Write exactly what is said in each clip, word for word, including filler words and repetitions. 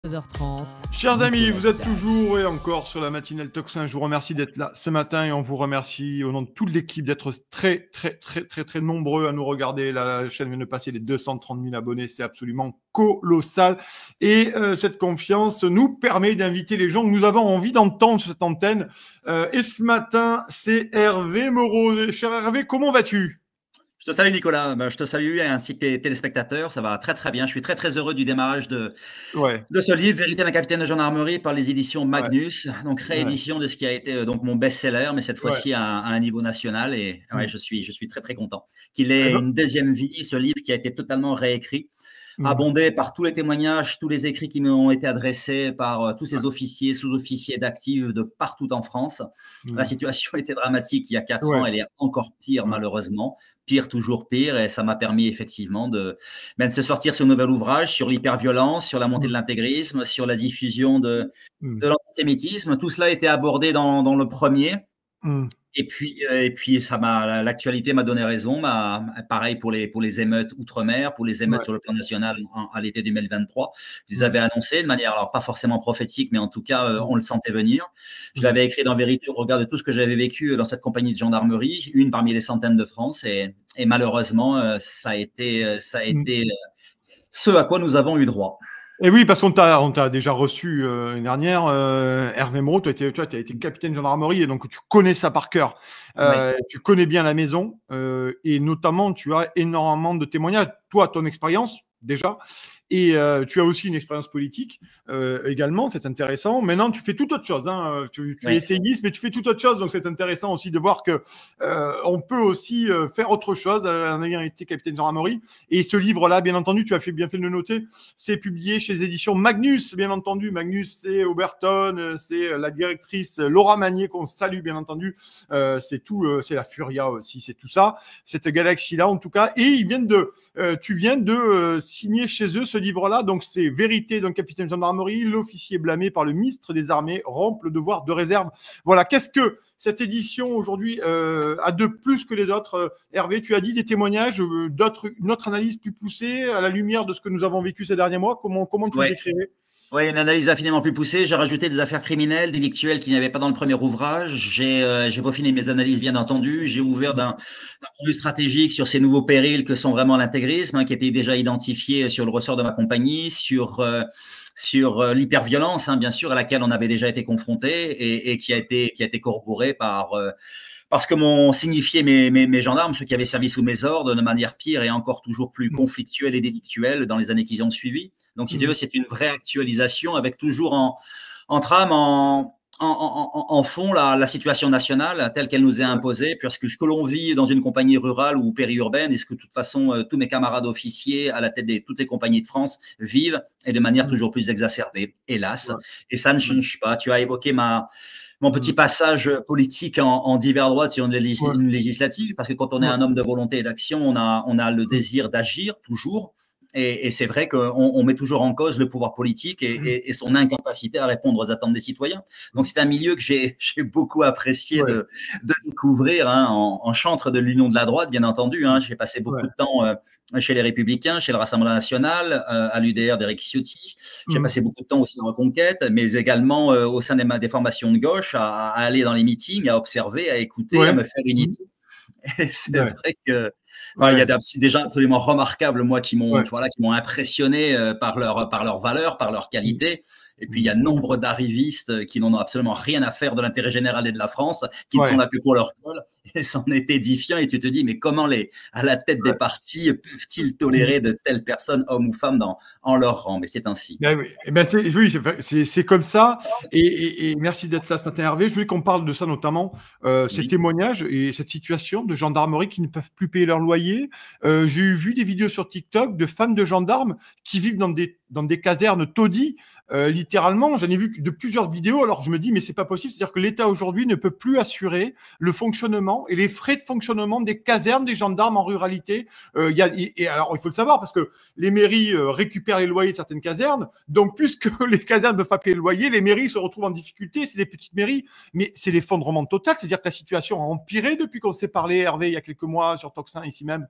neuf heures trente. Chers amis, vous êtes toujours et encore sur la matinale Tocsin. Je vous remercie d'être là ce matin et on vous remercie au nom de toute l'équipe d'être très, très, très, très, très nombreux à nous regarder. La chaîne vient de passer les deux cent trente mille abonnés. C'est absolument colossal. Et euh, cette confiance nous permet d'inviter les gens que nous avons envie d'entendre sur cette antenne. Euh, et ce matin, c'est Hervé Moreau. Cher Hervé, comment vas-tu ? Je te salue Nicolas, ben, je te salue ainsi que tes téléspectateurs, ça va très très bien. Je suis très très heureux du démarrage de, Ouais. de ce livre, Vérité d'un capitaine de gendarmerie par les éditions Magnus, Ouais. donc réédition ouais. de ce qui a été euh, donc mon best-seller, mais cette fois-ci ouais. à, à un niveau national. Et ouais, mmh. je suis je suis très très content qu'il ait une deuxième vie, ce livre qui a été totalement réécrit. Mmh. Abondé par tous les témoignages, tous les écrits qui m'ont été adressés par euh, tous ces officiers, sous-officiers d'actifs de partout en France. Mmh. La situation était dramatique il y a quatre ouais. ans, elle est encore pire ouais. malheureusement, pire toujours pire, et ça m'a permis effectivement de, ben, de se sortir ce nouvel ouvrage sur l'hyperviolence, sur la montée mmh. de l'intégrisme, sur la diffusion de, mmh. de l'antisémitisme. Tout cela a été abordé dans, dans le premier. Mmh. Et puis, euh, et puis ça m'a, l'actualité m'a donné raison. M'a, pareil pour les, pour les émeutes outre-mer, pour les émeutes ouais. sur le plan national en, à l'été deux mille vingt-trois. Je les avais annoncées de manière, alors pas forcément prophétique, mais en tout cas, euh, on le sentait venir. Je l'avais écrit dans Vérité au regard de tout ce que j'avais vécu dans cette compagnie de gendarmerie, une parmi les centaines de France. Et, et malheureusement, euh, ça a été, ça a été euh, ce à quoi nous avons eu droit. Et oui, parce qu'on t'a, on t'a déjà reçu euh, une dernière, euh, Hervé Moreau, toi, tu as été capitaine de gendarmerie et donc tu connais ça par cœur. Euh, oui. Tu connais bien la maison euh, et notamment, tu as énormément de témoignages. Toi, ton expérience, déjà, et euh, tu as aussi une expérience politique euh, également, c'est intéressant. Maintenant, tu fais tout autre chose. Hein. Tu, tu oui. es essayiste, mais tu fais tout autre chose, donc c'est intéressant aussi de voir que euh, on peut aussi euh, faire autre chose en ayant été capitaine de gendarmerie. Et ce livre-là, bien entendu, tu as fait bien fait de le noter, c'est publié chez les éditions Magnus, bien entendu. Magnus, c'est Oberton, c'est la directrice Laura Magnier qu'on salue, bien entendu. Euh, c'est tout, euh, c'est la Furia aussi, c'est tout ça, cette galaxie-là en tout cas. Et ils viennent de, euh, tu viens de euh, signer chez eux ce livre-là, donc c'est Vérité d'un capitaine de gendarmerie, l'officier blâmé par le ministre des Armées rompt le devoir de réserve. Voilà, qu'est-ce que cette édition aujourd'hui euh, a de plus que les autres euh, Hervé, tu as dit des témoignages, euh, d'autres, une autre analyse plus poussée à la lumière de ce que nous avons vécu ces derniers mois. Comment, comment tu ouais. le décrirais ? Oui, une analyse infiniment plus poussée. J'ai rajouté des affaires criminelles, délictuelles qu'il n'y avait pas dans le premier ouvrage. J'ai euh, j'ai peaufiné mes analyses, bien entendu. J'ai ouvert d'un point de vue stratégique sur ces nouveaux périls que sont vraiment l'intégrisme, hein, qui étaient déjà identifiés sur le ressort de ma compagnie, sur euh, sur euh, l'hyperviolence, hein, bien sûr, à laquelle on avait déjà été confronté et, et qui a été qui a été corroborée par euh, parce que m'ont signifié mes, mes, mes gendarmes, ceux qui avaient servi sous mes ordres, de manière pire et encore toujours plus conflictuelle et délictuelle dans les années qui ont suivi. Donc, si mmh. tu veux, c'est une vraie actualisation avec toujours en, en trame, en, en, en, en fond, la, la situation nationale telle qu'elle nous est imposée, puisque ce que l'on vit dans une compagnie rurale ou périurbaine, et ce que de toute façon, euh, tous mes camarades officiers à la tête de toutes les compagnies de France vivent, et de manière mmh. toujours plus exacerbée, hélas. Ouais. Et ça ne change pas. Tu as évoqué ma... mon petit passage politique en, en divers droite sur une, légis ouais. une législative, parce que quand on est ouais. un homme de volonté et d'action, on a, on a le désir d'agir toujours. Et, et c'est vrai qu'on on met toujours en cause le pouvoir politique et, et, et son incapacité à répondre aux attentes des citoyens. Donc, c'est un milieu que j'ai beaucoup apprécié ouais. de, de découvrir hein, en, en chantre de l'Union de la droite, bien entendu. Hein. J'ai passé beaucoup ouais. de temps euh, chez les Républicains, chez le Rassemblement national, euh, à l'U D R d'Éric Ciotti. J'ai mmh. passé beaucoup de temps aussi en Reconquête, mais également euh, au sein des, des formations de gauche, à, à aller dans les meetings, à observer, à écouter, ouais. à me faire une idée. Et c'est ouais. vrai que Enfin, ouais. il y a des, des gens absolument remarquables, moi, qui m'ont, ouais. voilà, qui m'ont impressionné euh, par leur, par leur valeur, par leur qualité. Et puis, il y a nombre d'arrivistes qui n'en ont absolument rien à faire de l'intérêt général et de la France, qui ouais. ne sont là que pour leur col. Et c'en est édifiant. Et tu te dis, mais comment les, à la tête ouais. des partis peuvent-ils tolérer de telles personnes, hommes ou femmes, dans, en leur rang? Mais c'est ainsi. Ben oui, ben c'est, oui, c'est, c'est comme ça. Et, et, et merci d'être là ce matin, Hervé. Je voulais qu'on parle de ça notamment, euh, oui. ces témoignages et cette situation de gendarmerie qui ne peuvent plus payer leur loyer. Euh, j'ai vu des vidéos sur TikTok de femmes de gendarmes qui vivent dans des, dans des casernes taudis. Euh, littéralement, j'en ai vu de plusieurs vidéos. Alors je me dis, mais c'est pas possible. C'est-à-dire que l'État aujourd'hui ne peut plus assurer le fonctionnement et les frais de fonctionnement des casernes des gendarmes en ruralité. Euh, y a, et, et alors il faut le savoir parce que les mairies euh, récupèrent les loyers de certaines casernes. Donc puisque les casernes ne peuvent pas payer le loyer, les mairies se retrouvent en difficulté. C'est des petites mairies, mais c'est l'effondrement total. C'est-à-dire que la situation a empiré depuis qu'on s'est parlé, Hervé, il y a quelques mois sur Tocsin ici même.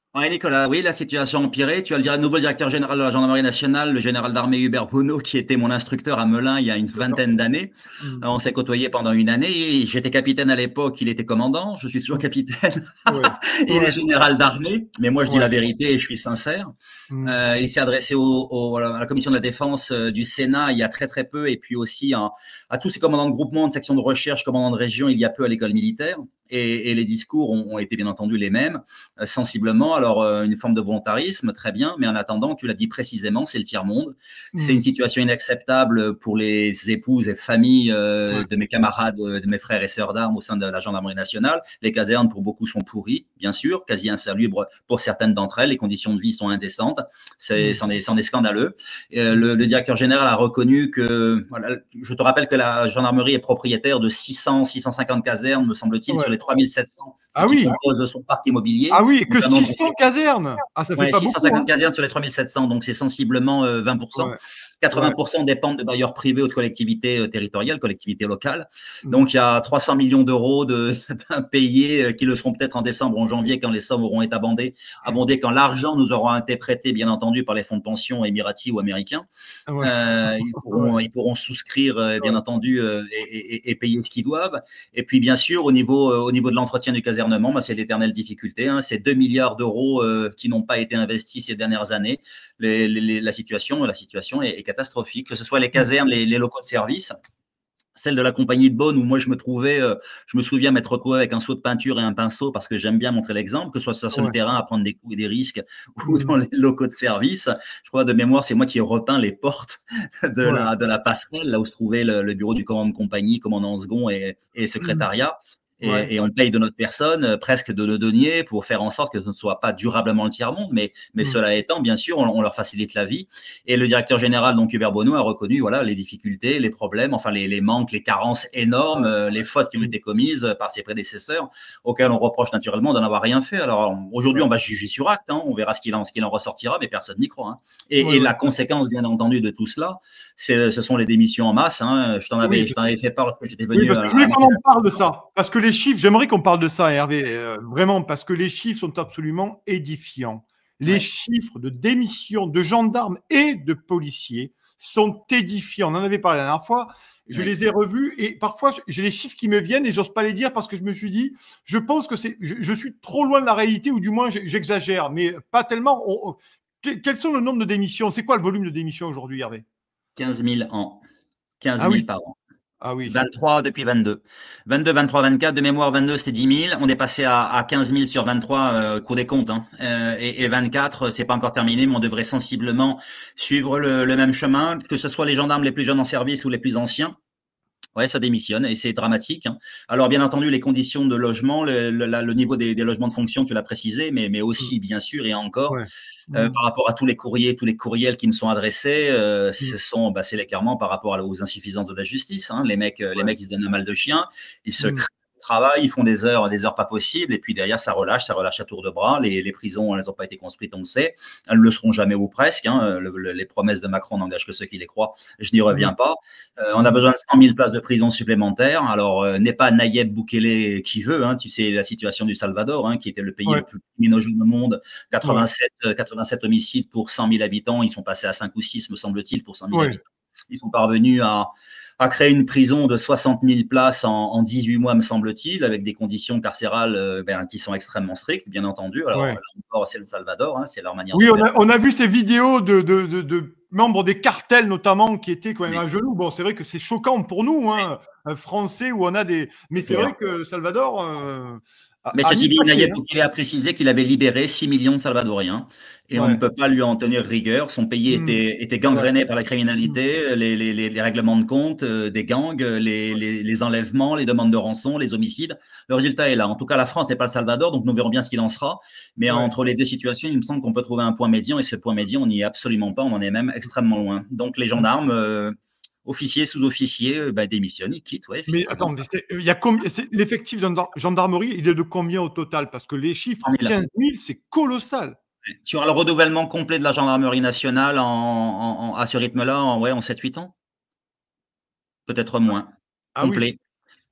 Oui, Nicolas, oui, la situation a empiré. Tu as le nouveau directeur général de la gendarmerie nationale, le général d'armée Hubert Bonneau, qui était mon instructeur à Melun il y a une vingtaine d'années. Mmh. On s'est côtoyés pendant une année. J'étais capitaine à l'époque, il était commandant. Je suis toujours Mmh. capitaine. Ouais. Il est Ouais. général d'armée, mais moi je dis Ouais. la vérité et je suis sincère. Mmh. Euh, il s'est adressé au, au, à la commission de la défense euh, du Sénat il y a très très peu, et puis aussi à, à tous ces commandants de groupement, de section de recherche, commandants de région il y a peu à l'école militaire. Et, et les discours ont, ont été bien entendu les mêmes, euh, sensiblement. Alors euh, une forme de volontarisme, très bien, mais en attendant, tu l'as dit précisément, c'est le tiers-monde. C'est une Mmh. situation inacceptable pour les épouses et familles euh, Ouais. de mes camarades, de mes frères et sœurs d'armes au sein de la gendarmerie nationale. Les casernes, pour beaucoup, sont pourries, bien sûr, quasi insalubres pour certaines d'entre elles. Les conditions de vie sont indécentes. C'est, Mmh. c'en est, c'en est scandaleux. Euh, Mmh. le, le directeur général a reconnu que, voilà, je te rappelle que la gendarmerie est propriétaire de six cents, six cent cinquante casernes, me semble-t-il, sur Ouais. les trois mille sept cents Ah qui oui! composent son parc immobilier. Ah oui, Donc, que un nombre six cents casernes! Ah, ça fait Ouais, pas beaucoup, six cent cinquante hein? casernes sur les trois mille sept cents, donc c'est sensiblement euh, vingt pour cent. Ouais. quatre-vingts Ouais. pour cent dépendent de bailleurs privés ou de collectivités euh, territoriales, collectivités locales. Mmh. Donc il y a trois cents millions d'euros de, d'impayés euh, qui le seront peut-être en décembre, en janvier, quand les sommes auront été abondées, abondées quand l'argent nous aura été prêté, bien entendu, par les fonds de pension émiratis ou américains. Ouais. Euh, ils, Ouais. pourront, ils pourront souscrire, euh, bien Ouais. entendu, euh, et, et, et, payer ce qu'ils doivent. Et puis, bien sûr, au niveau, euh, au niveau de l'entretien du casernement, bah, c'est l'éternelle difficulté. Hein, c'est deux milliards d'euros euh, qui n'ont pas été investis ces dernières années. Les, les, la situation, la situation est, est catastrophique, que ce soit les Mmh. casernes, les, les locaux de service. Celle de la compagnie de Beaune où moi je me trouvais, euh, je me souviens m'être retrouvé avec un seau de peinture et un pinceau parce que j'aime bien montrer l'exemple, que ce soit sur le Ouais. terrain à prendre des coups et des risques ou Mmh. dans les locaux de service. Je crois de mémoire, c'est moi qui ai repeint les portes de Ouais. la, de la passerelle, là où se trouvait le, le bureau du commandant de compagnie, commandant second et, et Mmh. secrétariat. Ouais. Et, et, on paye de notre personne euh, presque de nos deniers pour faire en sorte que ce ne soit pas durablement le tiers-monde, mais, mais Mmh. cela étant, bien sûr, on, on leur facilite la vie. Et le directeur général, donc Hubert Bonneau, a reconnu voilà, les difficultés, les problèmes, enfin les, les manques, les carences énormes, euh, les fautes qui ont Mmh. été commises par ses prédécesseurs, auxquelles on reproche naturellement d'en avoir rien fait. Alors aujourd'hui, Ouais. on va juger sur acte, hein, on verra ce qu'il en, ce qu'il en ressortira, mais personne n'y croit. Hein. Et, Ouais, et ouais. la conséquence, bien entendu, de tout cela, c'est, ce sont les démissions en masse. Hein. Je t'en Oui, avais, je parce t'en avais fait part lorsque j'étais oui, venu parce à, que je à voulais la qu'on en parle de ça. Parce que les chiffres, j'aimerais qu'on parle de ça, Hervé, euh, vraiment, parce que les chiffres sont absolument édifiants. Les ouais. chiffres de démission de gendarmes et de policiers sont édifiants. On en avait parlé la dernière fois. Je Ouais. les ai revus et parfois j'ai les chiffres qui me viennent et j'ose pas les dire parce que je me suis dit, je pense que c'est, je, je suis trop loin de la réalité ou du moins j'exagère, mais pas tellement. On, on, quels sont le nombre de démissions? C'est quoi le volume de démissions aujourd'hui, Hervé? quinze mille ans. quinze Ah oui, mille par an. ah oui. vingt-trois depuis vingt-deux. vingt-deux, vingt-trois, vingt-quatre, de mémoire, vingt-deux, c'était dix mille. On est passé à, à quinze mille sur vingt-trois, euh, cours des comptes. Hein. Euh, et, et vingt-quatre, c'est pas encore terminé, mais on devrait sensiblement suivre le, le même chemin, que ce soit les gendarmes les plus jeunes en service ou les plus anciens. Ouais, ça démissionne et c'est dramatique. Hein. Alors, bien entendu, les conditions de logement, le, le, le niveau des, des, logements de fonction, tu l'as précisé, mais, mais Mmh. aussi, bien sûr, et encore, Ouais. euh, Mmh. par rapport à tous les courriers, tous les courriels qui me sont adressés, euh, Mmh. ce sont, bah, c'est clairement par rapport aux insuffisances de la justice. Hein. Les mecs, les Ouais. mecs, ils se donnent un mal de chien, ils se Mmh. créent du travail, ils font des heures, des heures pas possibles, et puis derrière, ça relâche, ça relâche à tour de bras. Les, les prisons, elles n'ont pas été construites, on le sait, elles ne le seront jamais ou presque. Hein. Le, le, les promesses de Macron n'engagent que ceux qui les croient. Je n'y Mmh. reviens pas. Euh, on a Mmh. besoin de cent mille places de prison supplémentaires. Alors, euh, n'est pas Nayib Bukele qui veut. Hein. Tu sais la situation du Salvador, hein, qui était le pays Ouais. le plus criminogène au monde. Ouais. quatre-vingt-sept, quatre-vingt-sept homicides pour cent mille habitants. Ils sont passés à cinq ou six, me semble-t-il, pour cent mille Ouais. habitants. Ils sont parvenus à, à créer une prison de soixante mille places en, en dix-huit mois, me semble-t-il, avec des conditions carcérales euh, ben, qui sont extrêmement strictes, bien entendu. Alors, Ouais. là encore, c'est le Salvador, hein, c'est leur manière de Oui, on faire. a, on a vu ces vidéos de, de, de, de membres des cartels notamment qui étaient quand même Mais, à genoux. Bon, c'est vrai que c'est choquant pour nous, hein, Français, où on a des. Mais c'est c'est clair. vrai que Salvador euh, a, Mais a mis ceci le dit, paquet. Nayib Hein. Bukele a précisé qu'il avait libéré six millions de Salvadoriens et on ne Ouais. peut pas lui en tenir rigueur. Son pays Mmh. était, était Ouais. gangréné par la Mmh. criminalité, les, les, les, les règlements de compte euh, des gangs, les, les, les enlèvements, les demandes de rançon, les homicides. Le résultat est là. En tout cas, la France n'est pas le Salvador, donc nous verrons bien ce qu'il en sera. Mais Ouais. entre les deux situations, il me semble qu'on peut trouver un point médian et ce point médian, on n'y est absolument pas, on en est même extrêmement loin. Donc les Mmh. gendarmes, euh, officiers, sous-officiers, euh, bah, démissionnent, ils quittent, ouais, Mais effectivement. attends, mais c'est- il y a combien, c'est- l'effectif de gendarmerie, il est de combien au total? Parce que les chiffres, cent mille. quinze mille, c'est colossal. Tu auras le renouvellement complet de la gendarmerie nationale en, en, en, à ce rythme-là en, ouais, en sept huit ans. Peut-être moins. Ah oui. Complet.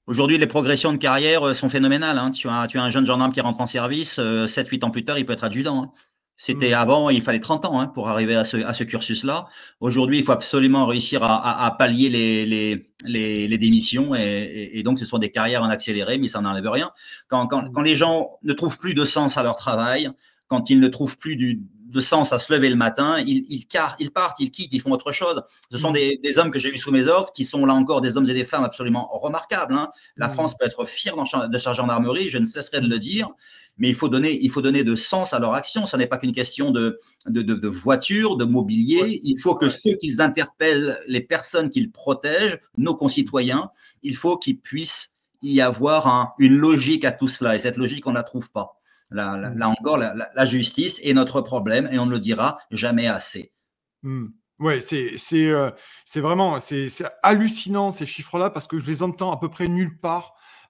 Aujourd'hui, les progressions de carrière sont phénoménales. Hein. Tu as, tu as un jeune gendarme qui rentre en service, euh, sept huit ans plus tard, il peut être adjudant. Hein. C'était Mmh. avant, il fallait trente ans hein, pour arriver à ce, à ce cursus-là. Aujourd'hui, il faut absolument réussir à, à, à pallier les, les, les, les démissions et, et, et donc ce sont des carrières en accéléré, mais ça n'enlève rien. Quand, quand, Mmh. quand les gens ne trouvent plus de sens à leur travail, quand ils ne trouvent plus du, de sens à se lever le matin, ils, ils, cartent, ils partent, ils quittent, ils font autre chose. Ce sont Mmh. des, des hommes que j'ai eu sous mes ordres qui sont là encore des hommes et des femmes absolument remarquables. Hein. La Mmh. France peut être fière de sa gendarmerie, je ne cesserai de le dire. Mais il faut donner, il faut donner de sens à leur action. Ce n'est pas qu'une question de, de, de, de voiture, de mobilier. Ouais. Il faut que Ouais. ceux qu'ils interpellent, les personnes qu'ils protègent, nos concitoyens, il faut qu'ils puissent y avoir un, une logique à tout cela. Et cette logique, on ne la trouve pas. Là, là, Mmh. là encore, la, la, la justice est notre problème et on ne le dira jamais assez. Mmh. Ouais, c'est c'est, heu, c'est vraiment c'est c'est hallucinant ces chiffres-là parce que je les entends à peu près nulle part,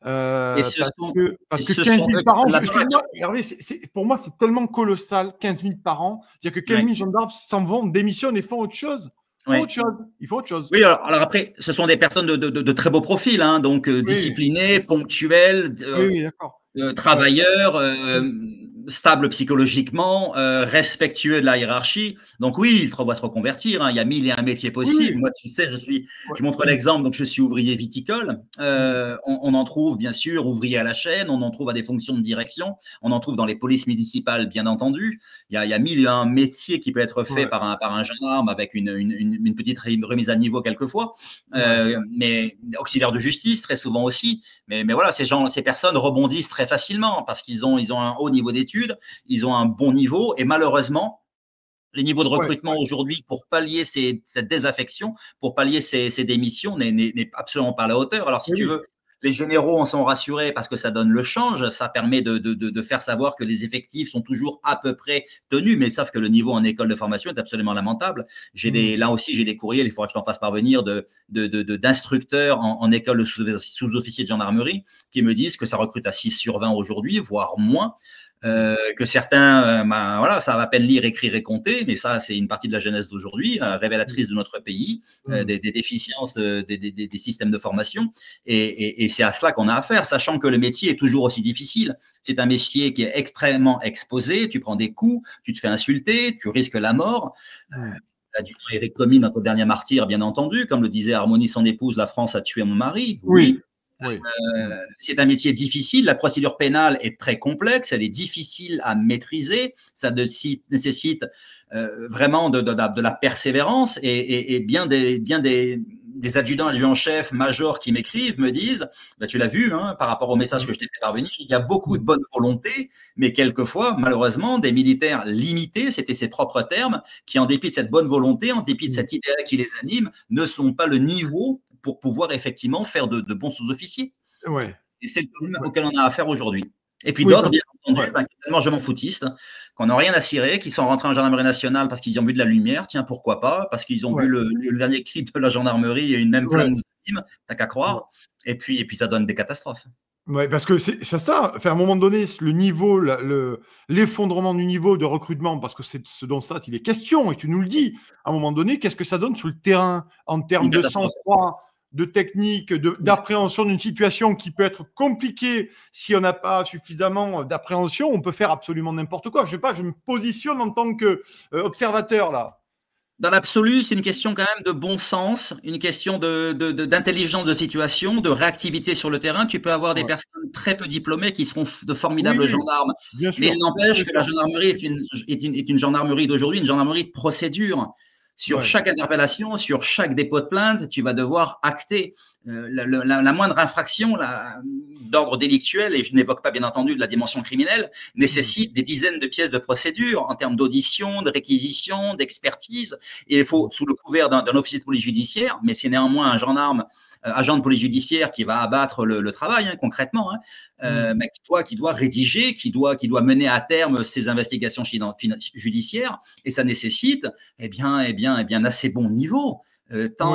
Et heu, ce parce sont, que et parce que ce quinze sont eux mille qui par an, prennent la je baraque. excuse-moi, Hervé, c'est c'est pour moi, c'est tellement colossal, quinze mille par an. C'est-à-dire que quinze Ouais. mille gendarmes s'en vont, démissionnent et font autre chose. Font Ouais. autre chose. Ils font autre chose. Oui, alors, alors après, ce sont des personnes de, de, de, de très beaux profils, hein, donc euh, Oui, disciplinés, ponctuels, oui, euh, oui, d'accord. euh, Ouais. travailleurs, euh, Mmh. stables psychologiquement, euh, respectueux de la hiérarchie. Donc oui, il va se reconvertir. Hein. Il y a mille et un métiers Oui, possibles. oui. Moi, tu sais, je suis, Ouais. je montre Mmh. l'exemple. Donc je suis ouvrier viticole. Mmh. Euh, on, on en trouve bien sûr ouvrier à la chaîne. On en trouve à des fonctions de direction. On en trouve dans les polices municipales, bien entendu. Il y a, il y a mille et un métiers qui peut être fait Ouais. par un, par un gendarme avec une, une, une, une petite remise à niveau quelquefois. Ouais. Euh, mais auxiliaire de justice très souvent aussi. Mais, mais voilà, ces gens, ces personnes rebondissent très facilement parce qu'ils ont, ils ont un haut niveau d'études, ils ont un bon niveau et malheureusement, les niveaux de Ouais. recrutement Ouais. aujourd'hui pour pallier ces, cette désaffection, pour pallier ces, ces démissions n'est, n'est, n'est absolument pas à la hauteur. Alors si Oui, tu oui. veux, les généraux en sont rassurés parce que ça donne le change, ça permet de, de, de, de faire savoir que les effectifs sont toujours à peu près tenus, mais ils savent que le niveau en école de formation est absolument lamentable. J'ai Mmh. des, là aussi, j'ai des courriels, il faudra que je t'en fasse parvenir, de, de, de, de, d'instructeurs en, en école de sous-officiers de gendarmerie qui me disent que ça recrute à six sur vingt aujourd'hui, voire moins. Euh, que certains, euh, ben, voilà, savent à peine lire, écrire et compter, mais ça, c'est une partie de la jeunesse d'aujourd'hui, euh, révélatrice de notre pays, euh, Mmh. des, des, déficiences euh, des, des, des, systèmes de formation. Et, et, et c'est à cela qu'on a affaire, sachant que le métier est toujours aussi difficile. C'est un métier qui est extrêmement exposé, tu prends des coups, tu te fais insulter, tu risques la mort. Mmh. L'adjudant Éric Commis, notre dernier martyr, bien entendu, comme le disait Harmonie, son épouse, la France a tué mon mari. Oui. Oui, Oui. Mmh. euh, c'est un métier difficile. La procédure pénale est très complexe, elle est difficile à maîtriser. Ça nécessite euh, vraiment de, de, de, la persévérance et, et, et bien des, bien des, des adjudants, adjudants-chefs, majors qui m'écrivent me disent, bah, tu l'as vu, hein, par rapport au message Mmh. que je t'ai fait parvenir, il y a beaucoup Mmh. de bonne volonté, mais quelquefois, malheureusement, des militaires limités, c'était ses propres termes, qui en dépit de cette bonne volonté, en dépit de Mmh. cet idéal qui les anime, ne sont pas le niveau pour pouvoir effectivement faire de, de bons sous-officiers. Ouais. Et c'est le problème Ouais. auquel on a affaire aujourd'hui. Et puis Oui, d'autres, parce bien entendu, ouais. ben, tellement je m'en foutiste, qu'on n'a rien à cirer, qui sont rentrés en gendarmerie nationale parce qu'ils ont vu de la lumière, tiens, pourquoi pas, parce qu'ils ont Ouais. vu le, le dernier clip de la gendarmerie et une même Ouais. flamme nous anime, t'as qu'à Ouais. croire. Et puis, et puis ça donne des catastrophes. Ouais, parce que c'est c'est ça. Enfin, à un moment donné, le niveau, la- le, l'effondrement du niveau de recrutement, parce que c'est ce dont ça, il est question, et tu nous le dis. À un moment donné, qu'est-ce que ça donne sur le terrain en Une termes de catastrophe. sang-froid, de technique, de- d'appréhension d'une situation qui peut être compliquée si on n'a pas suffisamment d'appréhension. On peut faire absolument n'importe quoi. Je sais pas, je me positionne en tant qu'observateur là. Dans l'absolu, c'est une question quand même de bon sens, une question de, de, de, d'intelligence de situation, de réactivité sur le terrain. Tu peux avoir des Ouais. personnes très peu diplômées qui seront de Oui, formidables oui, gendarmes, bien mais il sûr, bien n'empêche que la sûr. gendarmerie est une, est une, est une gendarmerie d'aujourd'hui, une gendarmerie de procédure. Sur Ouais. chaque interpellation, sur chaque dépôt de plainte, tu vas devoir acter euh, la, la, la moindre infraction la, d'ordre délictuel, et je n'évoque pas bien entendu de la dimension criminelle, nécessite des dizaines de pièces de procédure en termes d'audition, de réquisition, d'expertise. Et il faut, sous le couvert d'un, d'un officier de police judiciaire, mais c'est néanmoins un gendarme, euh, agent de police judiciaire qui va abattre le, le travail, hein, concrètement, hein, euh, Mm. mais qui doit, qui doit rédiger, qui doit, qui doit mener à terme ces investigations judiciaires, et ça nécessite, eh bien, eh bien, eh bien, assez bon niveau, euh, tant Oui. dans la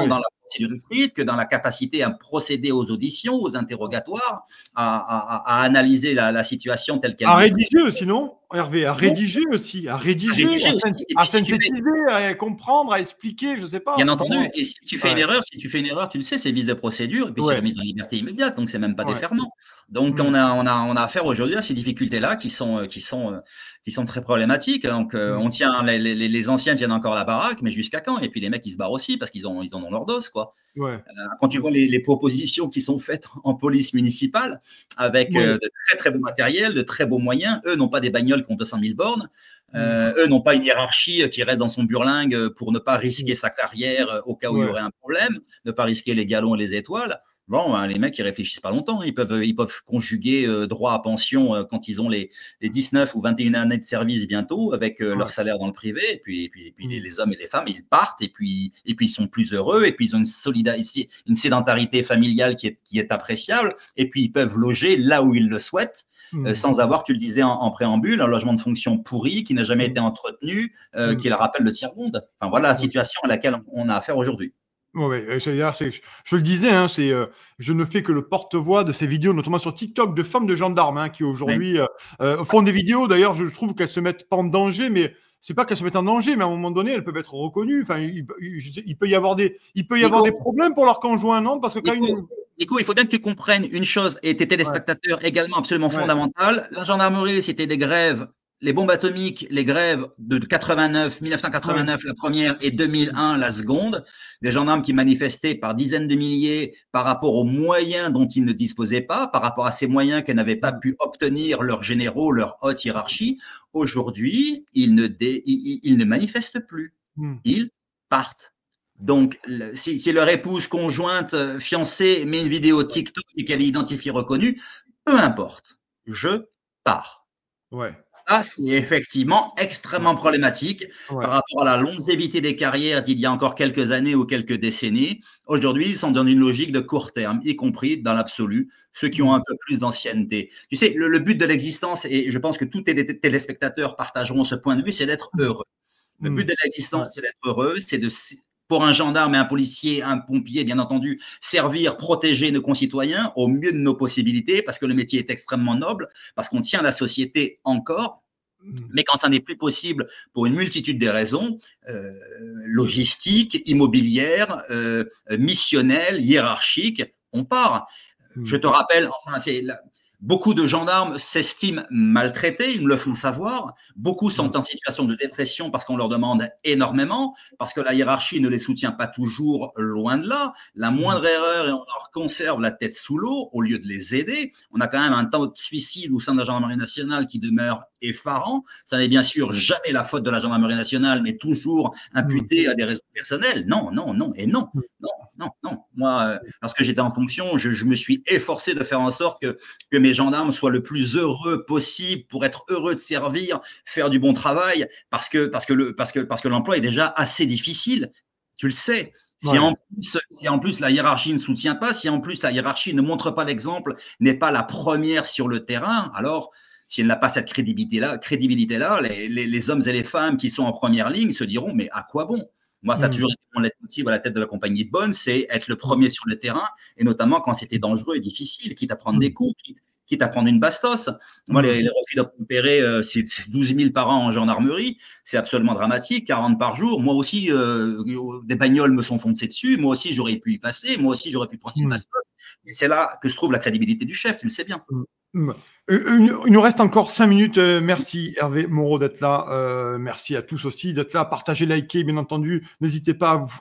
procédure écrite que dans la capacité à procéder aux auditions, aux interrogatoires, à, à, à analyser la, la situation telle qu'elle À lui est rédiger aussi, non, Hervé? À présentée. rédiger aussi, à À rédiger, rédiger à, aussi. syn Et à puis si tu fais, synthétiser, à comprendre, à expliquer, je sais pas. bien Enfin, entendu, bon, et si tu fais une ouais, erreur, si tu fais une erreur, tu le sais, c'est vice de procédure, et puis c'est ouais, remise en liberté immédiate, donc c'est même pas ouais. déferment. Donc Mmh, on a, on a, on a affaire aujourd'hui à ces difficultés-là qui sont, euh, qui sont, euh, qui sont très problématiques. Donc euh, mmh, on tient, les, les, les anciens tiennent encore la baraque, mais jusqu'à quand? Et puis les mecs ils se barrent aussi parce qu'ils ont, ils en ont leur dose, quoi. ouais, Euh, Quand tu vois les, les propositions qui sont faites en police municipale avec ouais, euh, de très très beaux matériels, de très beaux moyens, eux n'ont pas des bagnoles qui ont deux cent mille bornes. mmh, Euh, eux n'ont pas une hiérarchie qui reste dans son burlingue pour ne pas risquer mmh, sa carrière au cas où il y ouais, aurait un problème, ne pas risquer les galons et les étoiles. Bon, hein, les mecs, ils réfléchissent pas longtemps. Ils peuvent, ils peuvent conjuguer euh, droit à pension euh, quand ils ont les, les dix-neuf ou vingt et une années de service bientôt avec euh, leur ouais, salaire dans le privé. Et puis, et puis, et puis les, mmh, les hommes et les femmes, ils partent et puis, et puis ils sont plus heureux. Et puis ils ont une solidarité, une sédentarité familiale qui est, qui est appréciable. Et puis ils peuvent loger là où ils le souhaitent. Euh, mmh, sans avoir, tu le disais en, en, préambule, un logement de fonction pourri qui n'a jamais mmh, été entretenu, euh, mmh, qui le rappelle le tiers-monde. Enfin, voilà la ouais. situation à laquelle on a affaire aujourd'hui. Ouais, ouais, c'est-à-dire, c'est- je, je le disais, hein, c'est, euh, je ne fais que le porte-voix de ces vidéos, notamment sur TikTok, de femmes de gendarmes hein, qui Oui. aujourd'hui euh, euh, font des vidéos. D'ailleurs, je trouve qu'elles se mettent pas en danger, mais c'est pas qu'elles se mettent en danger, mais à un moment donné, elles peuvent être reconnues. Enfin, il, il- il peut y avoir des, il peut y avoir Nico, des problèmes pour leur conjoint, non? Parce que quand Nico, une, Nico, il faut bien que tu comprennes une chose, et tes ouais, téléspectateurs également absolument ouais, fondamentale. La gendarmerie, c'était des grèves, les bombes atomiques, les grèves de quatre-vingt-neuf, mille neuf cent ouais, quatre-vingt-neuf la première et deux mille un la seconde. Des gendarmes qui manifestaient par dizaines de milliers par rapport aux moyens dont ils ne disposaient pas, par rapport à ces moyens que n'avaient pas mm, pu obtenir leurs généraux, leur haute hiérarchie. Aujourd'hui, ils ne, dé, ils, ils ne manifestent plus. mm, Ils partent. Donc, le, si, si leur épouse conjointe, euh, fiancée, met une vidéo TikTok et qu'elle est identifiée, reconnue, peu importe, je pars. ouais, Ça, c'est effectivement extrêmement problématique ouais, par rapport à la longévité des carrières d'il y a encore quelques années ou quelques décennies. Aujourd'hui, ils sont dans une logique de court terme, y compris dans l'absolu, ceux qui ont mm, un peu plus d'ancienneté. Tu sais, le, le but de l'existence, et je pense que tous les téléspectateurs partageront ce point de vue, c'est d'être heureux. Le but mm, de ouais, l'existence, c'est d'être heureux, c'est de, pour un gendarme et un policier, un pompier, bien entendu, servir, protéger nos concitoyens au mieux de nos possibilités, parce que le métier est extrêmement noble, parce qu'on tient la société encore. mm, Mais quand ça n'est plus possible pour une multitude de raisons, euh, logistiques, immobilières, euh, missionnelles, hiérarchiques, on part. Je mm, te rappelle, enfin, c'est la, beaucoup de gendarmes s'estiment maltraités, ils me le font savoir. Beaucoup mm, sont en situation de dépression parce qu'on leur demande énormément, parce que la hiérarchie ne les soutient pas toujours, loin de là. La mm, moindre erreur et on leur conserve la tête sous l'eau au lieu de les aider. On a quand même un taux de suicide au sein de la gendarmerie nationale qui demeure effarant. Ça n'est bien sûr jamais la faute de la gendarmerie nationale, mais toujours mm, imputé à des raisons personnelles. Non, non, non et non. mm, Non, non, non. Moi, euh, lorsque j'étais en fonction, je, je me suis efforcé de faire en sorte que, que mes gendarmes soient le plus heureux possible pour être heureux de servir, faire du bon travail, parce que, parce que, le, parce que, parce que l'emploi est déjà assez difficile. Tu le sais. Si ouais, en, plus, si en plus la hiérarchie ne soutient pas, si en plus la hiérarchie ne montre pas l'exemple, n'est pas la première sur le terrain, alors si elle n'a pas cette crédibilité-là, crédibilité-là les, les, les hommes et les femmes qui sont en première ligne se diront mais à quoi bon? Moi, ça a mm, toujours été mon leitmotiv à la tête de la compagnie de Bonne, c'est être le mm, premier sur le terrain, et notamment quand c'était dangereux et difficile, quitte à prendre des mm, coups, quitte, quitte à prendre une bastos. Moi, mm, les, les refus d'obtempérer, euh, c'est douze mille par an en gendarmerie, c'est absolument dramatique, quarante par jour. Moi aussi, euh, des bagnoles me sont foncées dessus, moi aussi, j'aurais pu y passer, moi aussi, j'aurais pu prendre une mm. bastos. Et c'est là que se trouve la crédibilité du chef, tu le sais bien. Mm. Mm. Euh, Il nous reste encore cinq minutes. Euh, Merci Hervé Moreau d'être là. Euh, merci à tous aussi d'être là. Partagez, likez, bien entendu. N'hésitez pas à vous,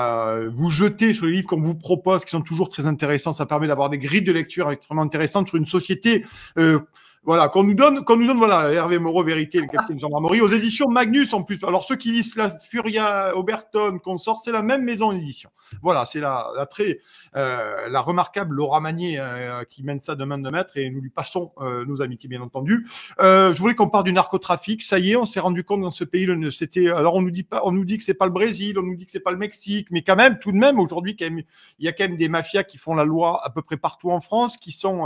à vous jeter sur les livres qu'on vous propose, qui sont toujours très intéressants. Ça permet d'avoir des grilles de lecture extrêmement intéressantes sur une société. Euh, voilà, qu'on nous donne, qu'on nous donne, voilà, Hervé Moreau, Vérité, le capitaine de gendarmerie, aux éditions Magnus en plus. Alors ceux qui lisent la Furia, Oberton, Consort, c'est la même maison d'édition. Voilà, c'est la, la très, euh, la remarquable Laura Magnier euh, qui mène ça de main de maître et nous lui passons euh, nos amitiés bien entendu. Euh, je voulais qu'on parle du narcotrafic. Ça y est, on s'est rendu compte dans ce pays, c'était, alors on nous dit pas, on nous dit que c'est pas le Brésil, on nous dit que c'est pas le Mexique, mais quand même, tout de même, aujourd'hui, quand même, il y a quand même des mafias qui font la loi à peu près partout en France, qui sont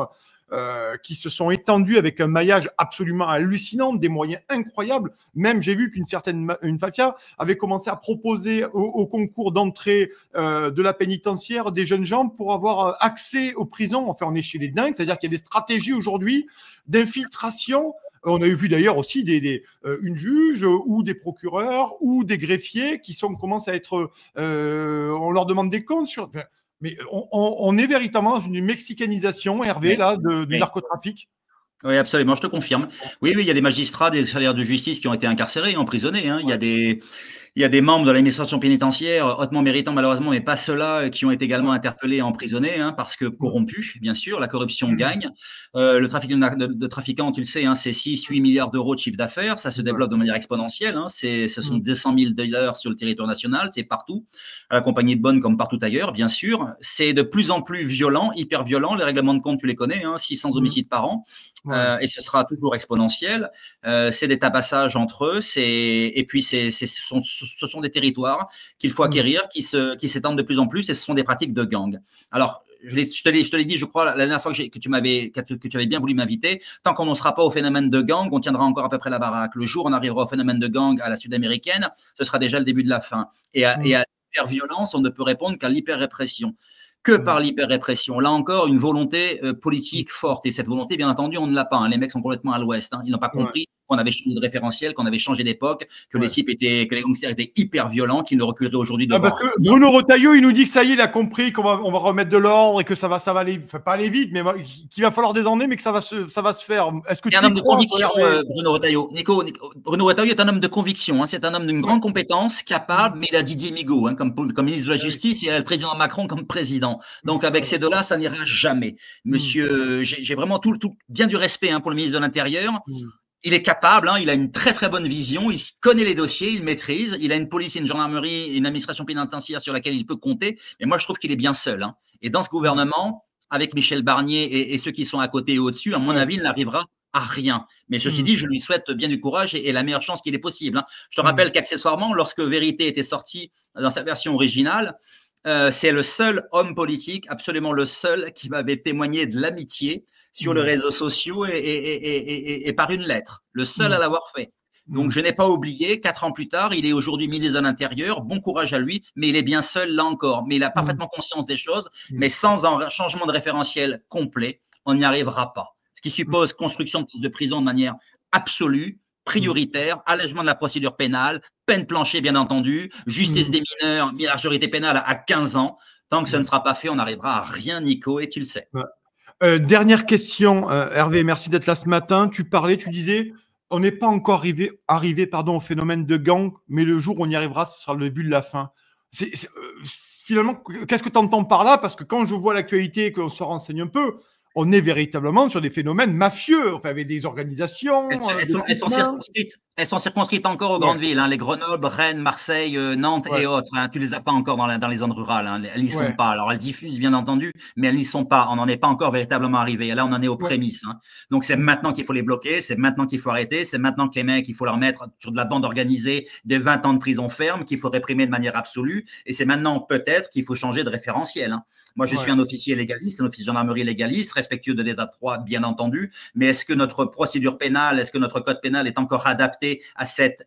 euh, qui se sont étendues avec un maillage absolument hallucinant, des moyens incroyables. Même, j'ai vu qu'une certaine une mafia avait commencé à proposer au, au concours d'entrée euh, de la pénitentiaire des jeunes gens pour avoir accès aux prisons. Enfin, on est chez les dingues, c'est-à-dire qu'il y a des stratégies aujourd'hui d'infiltration. On a eu vu d'ailleurs aussi des, des, euh, une juge ou des procureurs ou des greffiers qui sont, commencent à être… Euh, on leur demande des comptes sur… Mais on, on, on est véritablement dans une mexicanisation, Hervé, oui. là, de, du oui. narcotrafic. Oui, absolument, je te confirme. Oui, oui, il y a des magistrats, des salaires de justice qui ont été incarcérés, emprisonnés. Hein. Ouais. Il y a des… Il y a des membres de l'administration pénitentiaire hautement méritants malheureusement, mais pas ceux-là, qui ont été également interpellés et emprisonnés, hein, parce que corrompus, bien sûr, la corruption gagne. Euh, le trafic de, de, de trafiquants, tu le sais, hein, c'est six huit milliards d'euros de chiffre d'affaires, ça se développe de manière exponentielle. Hein, c'est, ce sont deux cent mille dealers sur le territoire national, c'est partout, accompagné de bonnes comme partout ailleurs, bien sûr. C'est de plus en plus violent, hyper violent. Les règlements de compte, tu les connais, hein, six cents homicides par an, ouais. euh, et ce sera toujours exponentiel. Euh, c'est des tabassages entre eux, c'est et puis c'est, c'est, ce sont ce sont des territoires qu'il faut acquérir, qui se, qui s'étendent de plus en plus, et ce sont des pratiques de gang. Alors, je, je te l'ai, je te l'ai dit, je crois, la dernière fois que, que tu m'avais, que, que tu avais bien voulu m'inviter, tant qu'on n'en sera pas au phénomène de gang, on tiendra encore à peu près la baraque. Le jour où on arrivera au phénomène de gang à la sud-américaine, ce sera déjà le début de la fin. Et à, mmh. et à l'hyper-violence, on ne peut répondre qu'à l'hyper-répression. Que par l'hyper-répression. Là encore, une volonté euh, politique forte. Et cette volonté, bien entendu, on ne l'a pas. Hein. Les mecs sont complètement à l'ouest. Hein. Ils n'ont pas compris ouais. qu'on avait changé de référentiel, qu'on avait changé d'époque, que ouais. les types étaient, que les gangsters étaient hyper violents, qu'ils ne reculeraient aujourd'hui devant. Ah, parce que Bruno Retailleau, il nous dit que ça y est, il a compris qu'on va, on va remettre de l'ordre et que ça va, ça va aller, enfin, pas aller vite, mais qu'il va falloir des années, mais que ça va se, ça va se faire. Est-ce que c'est un homme de conviction, euh, Bruno Retailleau. Nico, Nico, Bruno Retailleau est un homme de conviction. Hein. C'est un homme d'une grande compétence, capable, mais il a Didier Migaud hein, comme, comme ministre de la Justice, et il a le président Macron comme président. Donc avec ces deux-là, ça n'ira jamais. Monsieur, mmh. j'ai, j'ai vraiment tout, tout, bien du respect hein, pour le ministre de l'Intérieur. Mmh. Il est capable, hein, il a une très très bonne vision, il connaît les dossiers, il maîtrise, il a une police, une gendarmerie, une administration pénitentiaire sur laquelle il peut compter. Mais moi, je trouve qu'il est bien seul. Hein. Et dans ce gouvernement, avec Michel Barnier et, et ceux qui sont à côté et au-dessus, à mon avis, il n'arrivera à rien. Mais ceci mmh. dit, je lui souhaite bien du courage et, et la meilleure chance qu'il est possible. Hein. Je te mmh. rappelle qu'accessoirement, lorsque Vérité était sorti dans sa version originale, Euh, c'est le seul homme politique, absolument le seul, qui m'avait témoigné de l'amitié sur mmh. les réseaux sociaux et, et, et, et, et par une lettre. Le seul mmh. à l'avoir fait. Donc, mmh. je n'ai pas oublié, quatre ans plus tard, il est aujourd'hui ministre de l'Intérieur. Bon courage à lui, mais il est bien seul là encore. Mais il a parfaitement mmh. conscience des choses, mmh. mais sans un changement de référentiel complet, on n'y arrivera pas. Ce qui suppose construction de prison de manière absolue, prioritaire, allègement de la procédure pénale, peine plancher bien entendu, justice mmh. des mineurs, majorité pénale à quinze ans. Tant que ce ne sera pas fait, on n'arrivera à rien, Nico, et tu le sais. Ouais. Euh, dernière question, euh, Hervé, merci d'être là ce matin. Tu parlais, tu disais, on n'est pas encore arrivé, arrivé pardon, au phénomène de gang, mais le jour où on y arrivera, ce sera le début de la fin. C'est, c'est, euh, finalement, qu'est-ce que tu entends par là? Parce que quand je vois l'actualité et qu'on se renseigne un peu, on est véritablement sur des phénomènes mafieux, enfin avec des organisations. Elles, elles, sont, elles, sont, circonscrites, elles sont circonscrites encore aux ouais. grandes villes, hein, les Grenoble, Rennes, Marseille, euh, Nantes ouais. et autres. Hein, tu les as pas encore dans, la, dans les zones rurales, hein, elles n'y sont ouais. pas. Alors elles diffusent bien entendu, mais elles n'y sont pas. On n'en est pas encore véritablement arrivé. Et là, on en est aux ouais. prémices. Hein. Donc c'est maintenant qu'il faut les bloquer, c'est maintenant qu'il faut arrêter, c'est maintenant que les mecs, il faut leur mettre sur de la bande organisée des vingt ans de prison ferme qu'il faut réprimer de manière absolue. Et c'est maintenant peut-être qu'il faut changer de référentiel. Hein. Moi, je ouais. suis un officier légaliste, un officier de gendarmerie légaliste, respectueux de l'état de droit, bien entendu, mais est-ce que notre procédure pénale, est-ce que notre code pénal est encore adapté à cette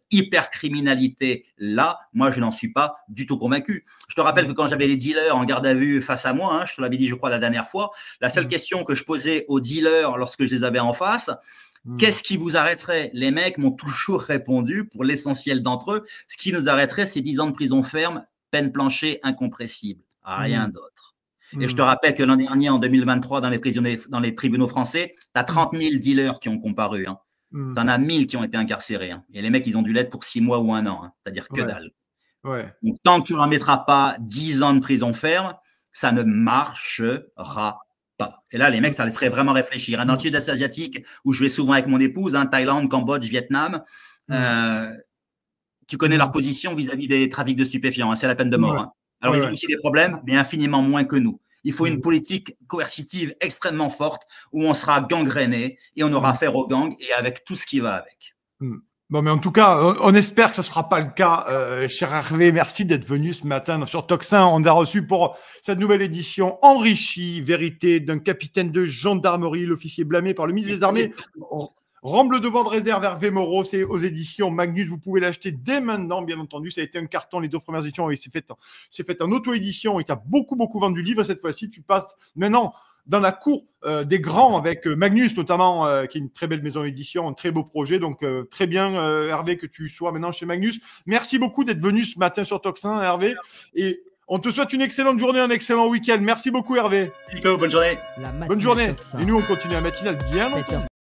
hypercriminalité-là? Moi, je n'en suis pas du tout convaincu. Je te rappelle que quand j'avais les dealers en garde à vue face à moi, hein, je te l'avais dit, je crois, la dernière fois, la seule mmh. question que je posais aux dealers lorsque je les avais en face, mmh. qu'est-ce qui vous arrêterait? Les mecs m'ont toujours répondu, pour l'essentiel d'entre eux, ce qui nous arrêterait, c'est dix ans de prison ferme, peine plancher incompressible, rien mmh. d'autre. Et je te rappelle que l'an dernier, en deux mille vingt-trois, dans les, dans les tribunaux français, tu as trente mille dealers qui ont comparu. Hein. Mm. Tu en as mille qui ont été incarcérés. Hein. Et les mecs, ils ont dû l'être pour six mois ou un an. Hein. C'est-à-dire que ouais. dalle. Ouais. Donc, tant que tu ne leur mettras pas dix ans de prison ferme, ça ne marchera pas. Et là, les mecs, ça les ferait vraiment réfléchir. Hein. Dans le sud-est asiatique, où je vais souvent avec mon épouse, hein, Thaïlande, Cambodge, Vietnam, mm. euh, tu connais mm. leur position vis-à-vis des trafics de stupéfiants. Hein. C'est la peine de mort. Ouais. Hein. Alors, ouais, ils ont aussi des problèmes, mais infiniment moins que nous. Il faut une politique coercitive extrêmement forte où on sera gangréné et on aura affaire aux gangs et avec tout ce qui va avec. Bon, mais en tout cas, on espère que ce ne sera pas le cas, euh, cher Hervé. Merci d'être venu ce matin sur Tocsin. On a reçu pour cette nouvelle édition enrichie, vérité d'un capitaine de gendarmerie, l'officier blâmé par le ministre des Armées. Rendre le devoir de réserve Hervé Moreau, c'est aux éditions Magnus. Vous pouvez l'acheter dès maintenant, bien entendu. Ça a été un carton les deux premières éditions. Il s'est fait, c'est fait en auto-édition. Il t'a beaucoup, beaucoup vendu le livre. Cette fois-ci, tu passes maintenant dans la cour euh, des grands avec euh, Magnus notamment, euh, qui est une très belle maison d'édition, un très beau projet. Donc, euh, très bien, euh, Hervé, que tu sois maintenant chez Magnus. Merci beaucoup d'être venu ce matin sur Tocsin, Hervé. Et on te souhaite une excellente journée, un excellent week-end. Merci beaucoup, Hervé. Nico, bonne journée. Bonne journée. Et nous, on continue la matinale bien entendu.